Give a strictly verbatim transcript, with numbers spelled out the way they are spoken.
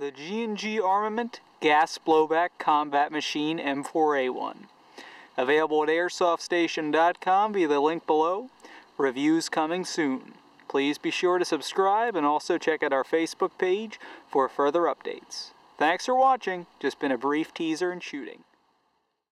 the G and G Armament Gas Blowback Combat Machine M four A one. Available at airsoft station dot com via the link below. Reviews coming soon. Please be sure to subscribe and also check out our Facebook page for further updates. Thanks for watching. Just been a brief teaser and shooting.